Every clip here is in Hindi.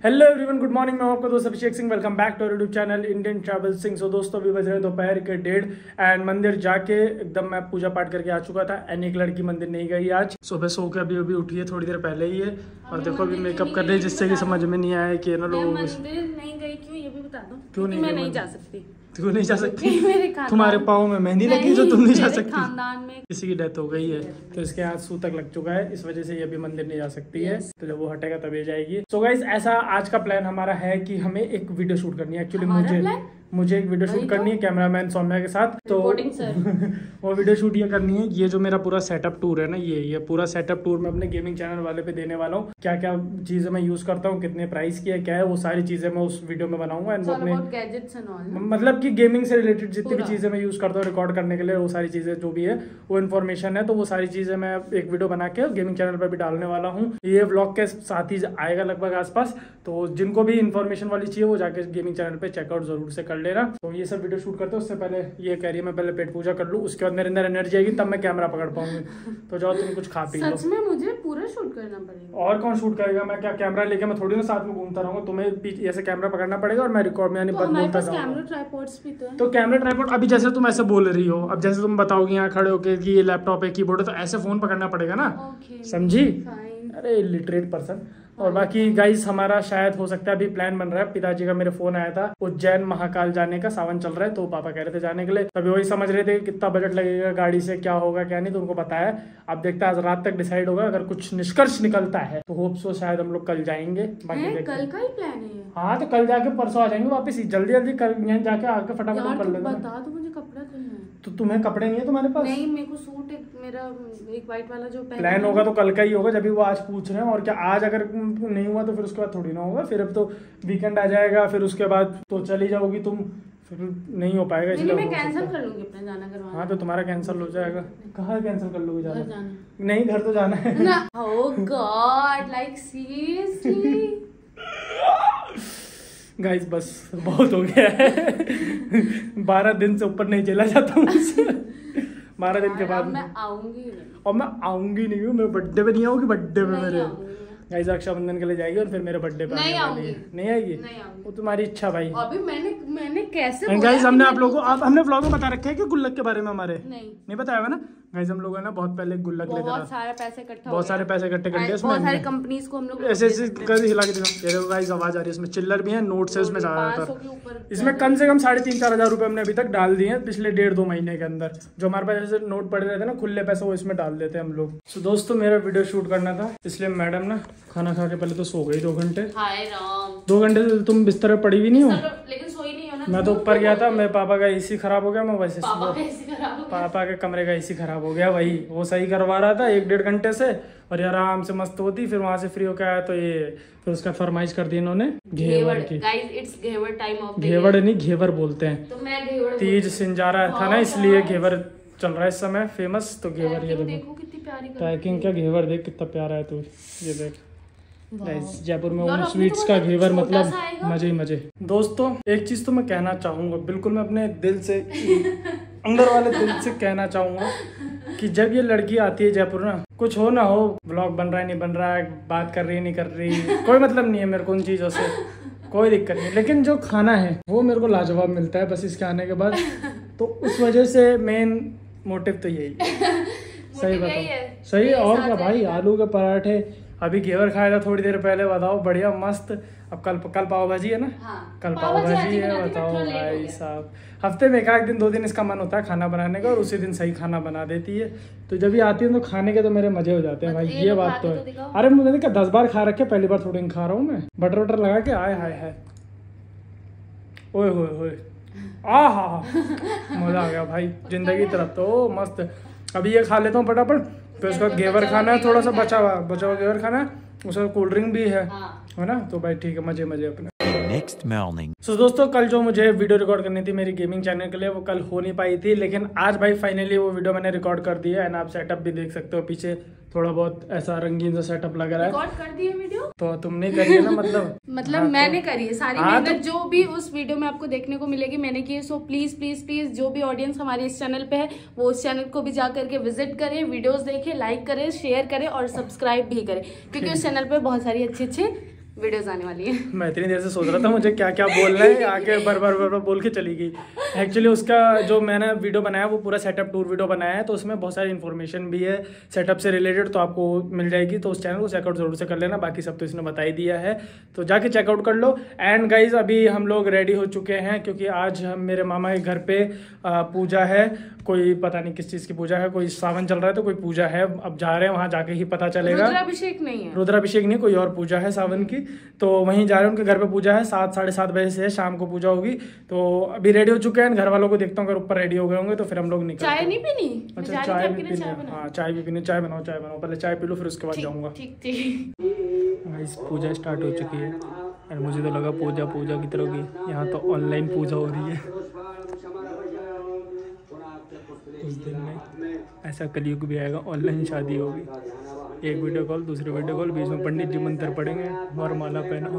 Hello everyone, good morning. मैं आपका दोस्त Abhishek Singh. Welcome back to our YouTube channel Indian travel Singh. So दोस्तों, अभी बज रहे हैं दोपहर के 1:30 एंड मंदिर जाके एकदम मैं पूजा पाठ करके आ चुका था। एंड एक लड़की मंदिर नहीं गई आज, सुबह सो के अभी उठी है, थोड़ी देर पहले ही है। और देखो अभी मेकअप कर रही है, जिससे कि समझ में नहीं आया कि ना लोग मंदिर नहीं गई क्यों, ये भी बता दो। क्यों नहीं? मैं नहीं जा सकती। तू नहीं जा सकती? तुम्हारे पाँव में मेहंदी लगी जो तुम नहीं जा सकती? खानदान में किसी की डेथ हो गई है तो इसके हाथ सूतक लग चुका है, इस वजह से ये अभी मंदिर नहीं जा सकती है। तो जब वो हटेगा तभी जाएगी। सो गाइस, ऐसा आज का प्लान हमारा है कि हमें एक वीडियो शूट करनी है। एक्चुअली मुझे एक वीडियो शूट करनी है कैमरामैन सौम्या के साथ। तो वो वीडियो शूट ये करनी है। ये जो मेरा पूरा सेटअप टूर है ना, ये पूरा सेटअप टूर मैं अपने गेमिंग चैनल वाले पे देने वाला हूँ। क्या क्या चीजें मैं यूज करता हूँ, कितने प्राइस की है, क्या है, वो सारी चीजें मैं उस वीडियो में बनाऊंगा। एंड मतलब कि गेमिंग से रिलेटेड जितनी भी चीजें मैं यूज करता हूँ रिकॉर्ड करने के लिए, वो सारी चीजें जो भी है वो इन्फॉर्मेशन है। तो वो सारी चीजें मैं एक वीडियो बना के गेमिंग चैनल पर भी डालने वाला हूँ। ये व्लॉग के साथ ही आएगा लगभग आसपास। तो जिनको भी इन्फॉर्मेशन वाली चाहिए वो जाके गेमिंग चैनल पे चेकआउट जरूर से कर लेना। तो ये सब वीडियो शूट करते हैं, उससे पहले ये कह रही है मैं पहले पेट पूजा कर लूँ, उसके बाद मेरे अंदर एनर्जी आएगी तब मैं कैमरा पकड़ पाऊंगी। तो जाओ तुम कुछ खा पी लो। सच में मुझे पूरा शूट करना पड़ेगा। और कौन शूट करेगा? मैं क्या कैमरा लेके मैं थोड़ी ना साथ में घूमता रहूंगा। तुम्हें ऐसे कैमरा पकड़ना पड़ेगा और मैं रिकॉर्ड में बोलता जाऊंगा। तो कैमरा ट्राइपॉड अभी जैसे तुम ऐसे बोल रही हो, अब जैसे तुम बताओगे यहाँ खड़े होके कि ये लैपटॉप है, कीबोर्ड है, तो ऐसे फोन पकड़ना पड़ेगा ना। समझी? अरे लिटरेट पर्सन। और बाकी गाइस, हमारा शायद हो सकता है अभी प्लान बन रहा है। पिताजी का मेरे फोन आया था उज्जैन महाकाल जाने का, सावन चल रहा है तो पापा कह रहे थे जाने के लिए। तभी वही समझ रहे थे कितना बजट लगेगा गाड़ी से, क्या होगा क्या नहीं, तो उनको बताया। अब देखते हैं आज रात तक डिसाइड होगा। अगर कुछ निष्कर्ष निकलता है तो होप सो शायद हम लोग कल जाएंगे। बाकी कल का ही प्लान है। हाँ, तो कल जाके परसों आ जाएंगे वापस। जल्दी जल्दी कल यहाँ जाके आके फटाफट कर लेंगे। बता दो मुझे कपड़ा करना है। तो तुम्हें कपड़े नहीं है तुम्हारे पास? नहीं, मेरे को सूट मेरा एक वाइट वाला जो प्लान होगा तो कल का ही होगा, जब भी वो आज पूछ रहे हैं। और क्या आज अगर नहीं हुआ तो फिर उसके बाद थोड़ी ना होगा। फिर अब तो वीकेंड आ जाएगा, फिर उसके बाद तो चली जाओगी तुम, फिर नहीं हो पाएगा। इसलिए मैं कैंसिल कर लूंगी अपना जाना करवाना। हाँ, तो तुम्हारा कैंसिल हो जाएगा। कहाँ कैंसिल कर लोगे? जाना नहीं, घर तो जाना है ना। Oh god, like seriously guys बस बहुत हो गया है। 12 दिन से ऊपर नहीं चला जाता मुझसे। 12 दिन के बाद मैं आऊंगी। और मैं आऊंगी नहीं हूँ, मेरे बर्थडे पे नहीं आऊंगी। बर्थडे पे मेरे गाइस रक्षाबंधन के लिए जाएगी और फिर मेरे बर्थडे पे नहीं आऊंगी। नहीं आएगी? वो तुम्हारी इच्छा भाई। अभी मैंने कैसे गाइस हमने आप लोगों को हमने व्लॉग में बता रखा है कि गुल्लक के बारे में हमारे नहीं बताया हुआ ना गाइस। हम लोगों ने बहुत पहले गुल्लक लेकर बहुत सारे पैसे इकट्ठा कर लिए उसमें। बहुत सारी कंपनीज को हम लोग ऐसे कर हिला के देखो गाइस, आवाज आ रही है। इसमें चिल्लर भी है, नोट्स है उसमें ज्यादातर। इसमें कम से कम 3,500-4 हजार रुपए हमने अभी तक डाल दिए हैं पिछले 1.5-2 महीने के अंदर। जो हमारे पास जैसे नोट पड़े रहते हैं ना खुले पैसे, वो इसमें डाल देते हैं हम लोग। तो दोस्तों, मेरा वीडियो शूट करना था, इसलिए मैडम ना खाना खा के पहले तो सो गई 2 घंटे। 2 घंटे से तुम बिस्तर पे पड़ी भी नहीं हो। लेकिन सोई नहीं हो ना। मैं तो ऊपर गया था, मेरे पापा का एसी खराब हो गया। मैं वैसे पापा के कमरे का एसी खराब हो गया, वही वो सही करवा रहा था 1-1.5 घंटे से। और यार आराम से मस्त होती। फिर वहां से फ्री होकर आया तो ये फिर उसका फरमाइश कर दी इन्होंने घेवर की। घेवर नहीं, घेवर बोलते हैं। तो मैं घेवर तीज सिंजारा था ना, इसलिए घेवर चल रहा है इस समय फेमस। तो घेवर ये देखो कितनी प्यारी पैकिंग। क्या घेवर देख कितना प्यारा है। तू ये देख जयपुर में ओम स्वीट्स का घेवर, मतलब मजे ही मजे। दोस्तों, एक चीज तो मैं कहना चाहूंगा, बिल्कुल मैं अपने दिल से अंदर वाले दिल से कहना चाहूंगा कि जब ये लड़की आती है जयपुर ना, कुछ हो ना हो, व्लॉग बन रहा है नहीं बन रहा है, बात कर रही है नहीं कर रही, कोई मतलब नहीं है मेरे को उन चीजों से, कोई दिक्कत नहीं। लेकिन जो खाना है वो मेरे को लाजवाब मिलता है बस इसके आने के बाद। तो उस वजह से मेन मोटिव तो यही सही बताओ, सही। और क्या भाई, आलू के पराठे, अभी घेवर खाया था थोड़ी देर पहले, बताओ बढ़िया मस्त। अब कल पाव भाजी है ना। कल पाव भाजी है, बताओ भाई साहब। हफ्ते में 1-2 दिन इसका मन होता है खाना बनाने का, और उसी दिन सही खाना बना देती है। तो जब ये आती है तो खाने के तो मेरे मजे हो जाते हैं भाई, ये बात तो है। अरे मुझे क्या 10 बार खा रखे, पहली बार थोड़ी खा रहा हूँ मैं। बटर लगा के आए हाय ओए होए आहा मजा आ गया भाई। जिंदगी तरफ तो मस्त। अभी ये खा लेता हूँ फटाफट, फिर उसका घेवर खाना है, थोड़ा सा बचा हुआ घेवर खाना है, उसका कोल्ड ड्रिंक भी है ना। तो भाई ठीक है, मजे अपने। Next morning. सो दोस्तों, कल जो मुझे वीडियो रिकॉर्ड करनी थी मेरी गेमिंग चैनल के लिए, वो कल हो नहीं पाई थी। लेकिन आज भाई फाइनली वो वीडियो मैंने रिकॉर्ड कर दी है। एंड आप सेटअप भी देख सकते हो, पीछे थोड़ा बहुत ऐसा रंगीन सा सेटअप लग रहा है। रिकॉर्ड कर दी है वीडियो तो तुमने करी है ना? मतलब मैंने करी है सारी मेहनत। जो भी उस वीडियो में आपको देखने को मिलेगी मैंने की है। सो प्लीज प्लीज प्लीज जो भी ऑडियंस हमारे इस चैनल पे है वो उस चैनल को भी जा करके विजिट करें, वीडियोस देखें, लाइक करें, शेयर करें और सब्सक्राइब भी करें, क्योंकि उस चैनल पे बहुत सारी अच्छे वीडियोस आने वाली है। मैं इतनी देर से सोच रहा था मुझे क्या क्या बोलना है, आके बार बोल के चली गई। एक्चुअली उसका जो मैंने वीडियो बनाया वो पूरा सेटअप टूर वीडियो बनाया है, तो उसमें बहुत सारी इन्फॉर्मेशन भी है सेटअप से रिलेटेड, तो आपको मिल जाएगी। तो उस चैनल को चेकआउट जरूर से कर लेना, बाकी सब तो इसने बता ही दिया है, तो जाके चेकआउट कर लो। एंड गाइज अभी हम लोग रेडी हो चुके हैं, क्योंकि आज हम मेरे मामा के घर पे पूजा है, कोई पता नहीं किस चीज़ की पूजा है, कोई सावन चल रहा है तो कोई पूजा है, अब जा रहे हैं वहाँ, जाके ही पता चलेगा। रुद्राभिषेक नहीं है, रुद्राभिषेक नहीं, कोई और पूजा है सावन की, तो वहीं जा रहे हैं। उनके घर पे पूजा है, 7 साढ़े 7 बजे से शाम को पूजा होगी। तो अभी रेडी हो चुके हैं, घर वालों को देखता हूँ अगर ऊपर रेडी हो गए होंगे तो फिर हम लोग निकल। चाय नहीं पीनी? अच्छा चाय भी पीनी, हाँ चाय भी पीनी। चाय बनाओ पहले, चाय पी लो फिर उसके बाद जाऊँगा। पूजा स्टार्ट हो चुकी है और मुझे तो लगा पूजा की तरह की, यहाँ तो ऑनलाइन पूजा हो रही है। कुछ दिन में ऐसा कलयुग भी आएगा, ऑनलाइन शादी होगी, एक वीडियो कॉल दूसरी वीडियो कॉल, बीच में पंडित जी मंत्र पढ़ेंगे, वरमाला पहनाओ।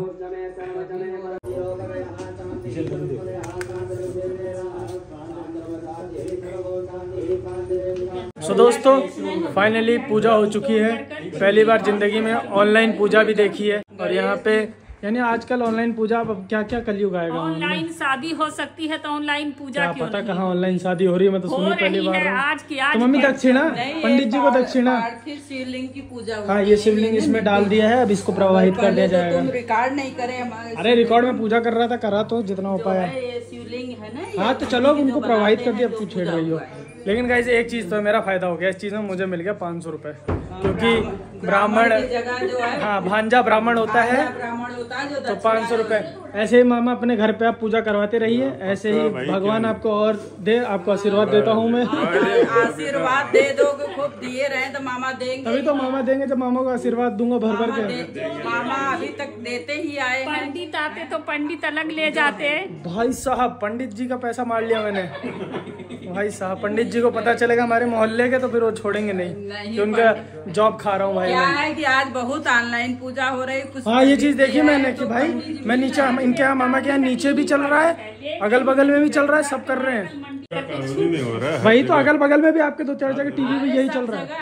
सो दोस्तों फाइनली पूजा हो चुकी है, पहली बार जिंदगी में ऑनलाइन पूजा भी देखी है। और यहाँ पे यानी आजकल ऑनलाइन पूजा, अब क्या क्या कलयुग आएगा। ऑनलाइन शादी हो सकती है तो ऑनलाइन पूजा क्या पता कहाँ ऑनलाइन शादी हो रही है, मैं तो सुनी पहली बार। आज की आज तो मम्मी दक्षिणा, पंडित जी को दक्षिणा, शिवलिंग की पूजा। हाँ ये शिवलिंग इसमें डाल दिया है, अब इसको प्रवाहित कर दिया जाएगा। तुम रिकॉर्ड नहीं करे हमारे। अरे रिकॉर्ड में पूजा कर रहा था, करा तो जितना हो पाया। ये शिवलिंग है ना। हाँ तो चलो उनको प्रवाहित कर दिया, अब कुछ छेड़ रही हो। लेकिन गाइस एक चीज तो मेरा फायदा हो गया, इस चीज में मुझे मिल गया 500 रुपए, क्योंकि ब्राह्मण, हाँ भांजा ब्राह्मण होता है तो 500 रुपए। ऐसे ही मामा अपने घर पे आप पूजा करवाते रहिए, ऐसे ही भगवान आपको और दे, आपको आशीर्वाद देता हूँ मैं। आशीर्वाद दे दोगे, खूब दिए रहे तो मामा देंगे। तभी तो मामा देंगे, जब मामा को आशीर्वाद दूंगा भर भर के। मामा अभी तक देते ही आए हैं। पंडित आते तो पंडित अलग ले जाते। भाई साहब पंडित जी का पैसा मार लिया मैंने। भाई साहब पंडित जी को पता चलेगा हमारे मोहल्ले के तो फिर वो छोड़ेंगे नहीं कि उनका जॉब खा रहा हूँ भाई। क्या है कि आज बहुत ऑनलाइन पूजा हो रही है। हाँ ये चीज देखी मैंने कि भाई मैं नीचे, इनके यहाँ मामा के यहाँ नीचे भी चल रहा है, अगल बगल में भी चल रहा है, सब कर रहे हैं। वही तो अगल बगल में भी आपके 2-4 जगह टीवी में यही चल रहा है।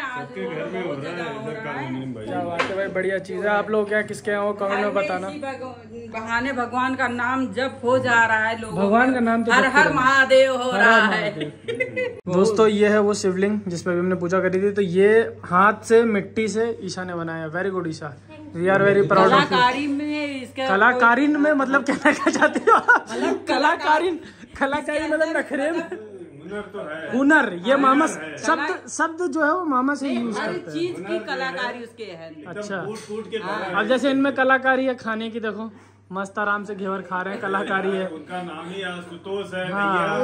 क्या बात है भाई, बढ़िया चीज है। आप लोग क्या किसके यहाँ हो कमेंट में बताना। बहाने भगवान का नाम जप हो जा रहा है, लोगों भगवान का नाम तो हर हर महादेव हो रहा है। दोस्तों ये है वो शिवलिंग जिसपे भी हमने पूजा करी थी, तो ये हाथ से मिट्टी से ईशा ने बनाया। Very good Isha, we are very proud of you. कलाकारीन में मतलब कहना क्या चाहती हो? कलाकारीन मतलब नखरे में हुनर, ये मामा शब्द जो है वो मामा से यूज करते हैं। चीज की कलाकारी उसके है। अच्छा अब जैसे इनमें कलाकारी है खाने की, देखो मस्त आराम से घेवर खा रहे हैं, कलाकारी है। उनका नाम ही आशुतोष है। हाँ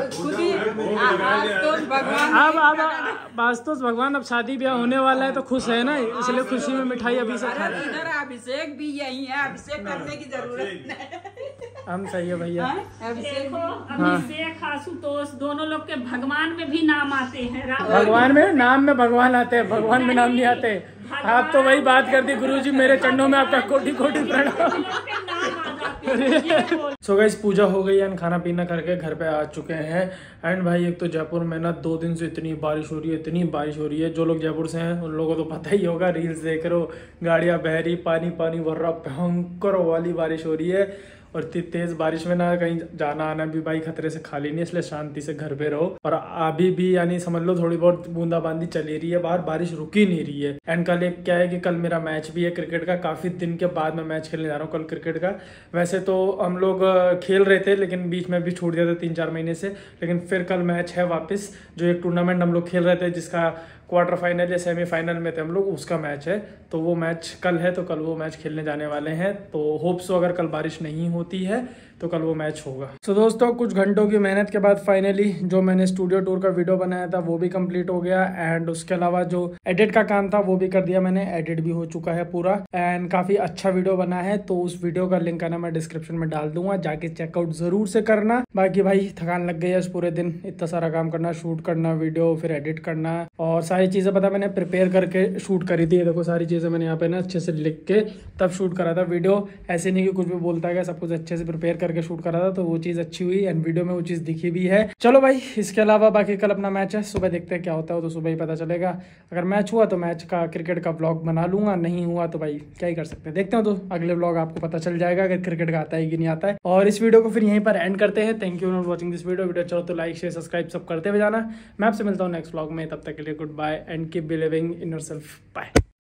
अब आशुतोष भगवान, अब शादी ब्याह होने वाला है तो खुश है ना, इसलिए खुशी में मिठाई अभी से खा रहे हैं। इधर अभिषेक भी यही है, अभिषेक करने की जरूरत नहीं। हम सही है भैया। देखो अभिषेक आशुतोष दोनों लोग के भगवान में भी नाम आते हैं। भगवान में नाम में भगवान आते हैं, भगवान में नाम नहीं आते। आप तो वही बात करती, गुरुजी मेरे चरणों में आपका कोटि कोटि प्रणाम। सो गाइस पूजा हो गई एंड खाना पीना करके घर पे आ चुके हैं। एंड भाई एक तो जयपुर में ना 2 दिन से इतनी बारिश हो रही है, इतनी बारिश हो रही है। जो लोग जयपुर से हैं उन लोगों को तो पता ही होगा, रील्स देख रहे हो, गाड़ियां बह रही, पानी पानी भर रहा, भयंकर वाली बारिश हो रही है। और इतनी तेज बारिश में ना कहीं जाना आना भी भाई खतरे से खाली नहीं, इसलिए शांति से घर पे रहो। और अभी भी यानी समझ लो थोड़ी बहुत बूंदाबांदी चली रही है बाहर, बारिश रुकी नहीं रही है। एंड कल एक क्या है कि कल मेरा मैच भी है क्रिकेट का, काफी दिन के बाद मैं मैच खेलने जा रहा हूँ कल क्रिकेट का। वैसे तो हम लोग खेल रहे थे लेकिन बीच में भी छूट गया था 3-4 महीने से, लेकिन फिर कल मैच है वापस। जो एक टूर्नामेंट हम लोग खेल रहे थे जिसका क्वार्टर फाइनल या सेमीफाइनल में थे हम लोग, उसका मैच है, तो वो मैच कल है, तो कल वो मैच खेलने जाने वाले हैं। तो होप्स सो अगर कल बारिश नहीं होती है तो कल वो मैच होगा। सो दोस्तों कुछ घंटों की मेहनत के बाद फाइनली जो मैंने स्टूडियो टूर का वीडियो बनाया था वो भी कंप्लीट हो गया। एंड उसके अलावा जो एडिट का काम था वो भी कर दिया मैंने, एडिट भी हो चुका है पूरा। एंड काफी अच्छा वीडियो बना है, तो उस वीडियो का लिंक आना मैं डिस्क्रिप्शन में डाल दूंगा, जाके चेकआउट जरूर से करना। बाकी भाई थकान लग गई है इस पूरे दिन, इतना सारा काम करना, शूट करना वीडियो, फिर एडिट करना और सारी सारी चीज़ें पता मैंने प्रिपेयर करके शूट करी थी। ये देखो सारी चीज़ें मैंने यहाँ पे ना अच्छे से लिख के तब शूट करा था वीडियो। ऐसे नहीं कि कुछ भी बोलता गया, सब कुछ अच्छे से प्रिपेयर करके शूट करा था, तो वो चीज़ अच्छी हुई एंड वीडियो में वो चीज़ दिखी भी है। चलो भाई, इसके अलावा बाकी कल अपना मैच है, सुबह देखते हैं क्या होता है, तो सुबह ही पता चलेगा। अगर मैच हुआ तो मैच का क्रिकेट का व्लॉग बना लूंगा, नहीं हुआ तो भाई क्या ही कर सकते हैं, देखते हैं। तो अगले व्लॉग आपको पता चल जाएगा अगर क्रिकेट का आता है कि नहीं आता है। और इस वीडियो को फिर यहीं पर एंड करते हैं। Thank you for watching this video चलो तो लाइक शेयर सब्सक्राइब सब करते हुए जाना। मैं आपसे मिलता हूँ नेक्स्ट व्लॉग में, तब तक के लिए good bye and keep believing in yourself. Bye.